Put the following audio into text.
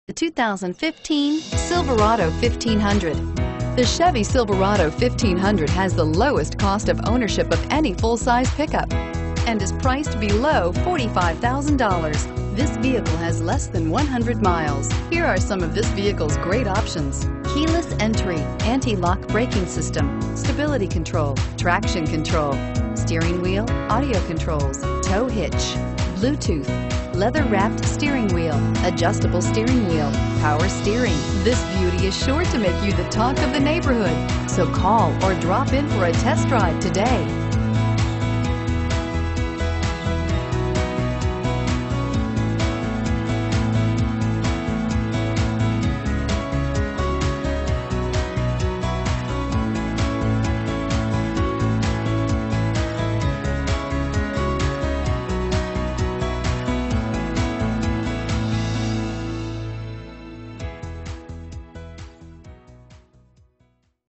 The 2015 Silverado 1500. The Chevy Silverado 1500 has the lowest cost of ownership of any full-size pickup and is priced below $45,000. This vehicle has less than 100 miles. Here are some of this vehicle's great options: keyless entry, anti-lock braking system, stability control, traction control, steering wheel audio controls, tow hitch, Bluetooth, leather-wrapped steering wheel, adjustable steering wheel, power steering. This beauty is sure to make you the talk of the neighborhood. So call or drop in for a test drive today.